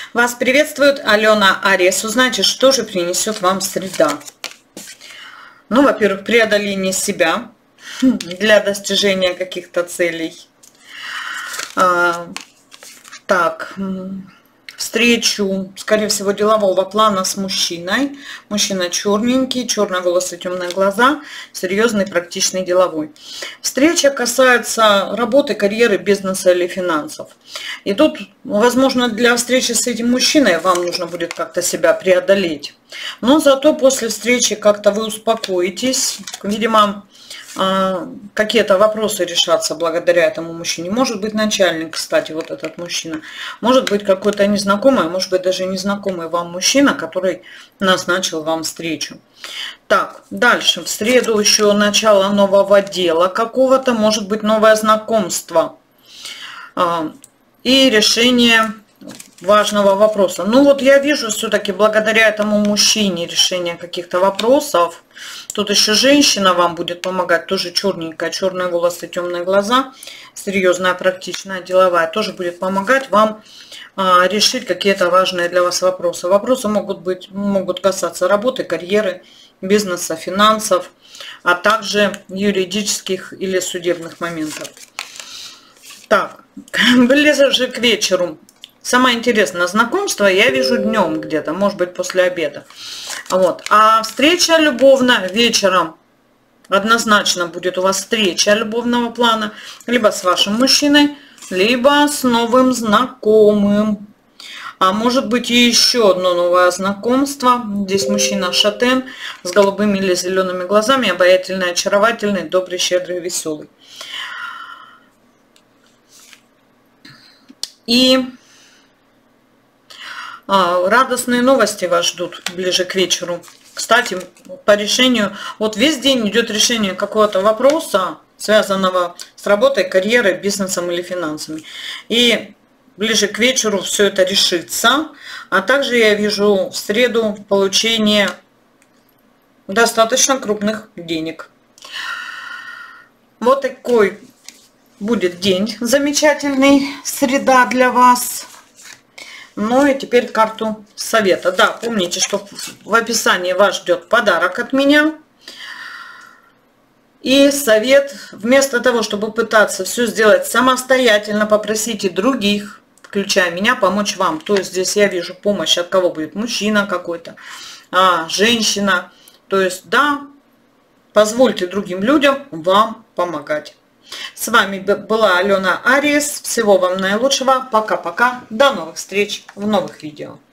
Вас приветствует Алена Ариес. Узнайте, что же принесет вам среда. Ну, во-первых, преодоление себя для достижения каких-то целей. Встречу, скорее всего, делового плана с мужчиной. Мужчина черненький, черные волосы, темные глаза, серьезный, практичный, деловой. Встреча касается работы, карьеры, бизнеса или финансов. И тут, возможно, для встречи с этим мужчиной вам нужно будет как-то себя преодолеть. Но зато после встречи как-то вы успокоитесь. Видимо, какие-то вопросы решатся благодаря этому мужчине. Может быть, начальник, кстати, вот этот мужчина. Может быть, какой-то незнакомый, может быть, даже незнакомый вам мужчина, который назначил вам встречу. Так, дальше. В среду еще начало нового дела какого-то, может быть, новое знакомство и решение важного вопроса. Ну вот я вижу все-таки благодаря этому мужчине решение каких-то вопросов. Тут еще женщина вам будет помогать, тоже черненькая, черные волосы, темные глаза, серьезная, практичная, деловая, тоже будет помогать вам решить какие-то важные для вас вопросы. Вопросы могут касаться работы, карьеры, бизнеса, финансов, а также юридических или судебных моментов. Так, ближе к вечеру. Самое интересное, знакомство я вижу днем где-то, может быть, после обеда. Вот. А встреча любовная вечером. Однозначно будет у вас встреча любовного плана. Либо с вашим мужчиной, либо с новым знакомым. А может быть и еще одно новое знакомство. Здесь мужчина шатен с голубыми или зелеными глазами. Обаятельный, очаровательный, добрый, щедрый, веселый. И радостные новости вас ждут ближе к вечеру. Кстати, по решению, вот весь день идет решение какого-то вопроса, связанного с работой, карьерой, бизнесом или финансами. И ближе к вечеру все это решится. А также я вижу в среду получение достаточно крупных денег. Вот такой будет день замечательный, среда для вас. Ну и теперь карту совета. Да, помните, что в описании вас ждет подарок от меня. И совет, вместо того, чтобы пытаться все сделать самостоятельно, попросите других, включая меня, помочь вам. То есть здесь я вижу помощь от кого будет? Мужчина какой-то, женщина. То есть, да, позвольте другим людям вам помогать. С вами была Алена Ариес. Всего вам наилучшего. Пока-пока. До новых встреч в новых видео.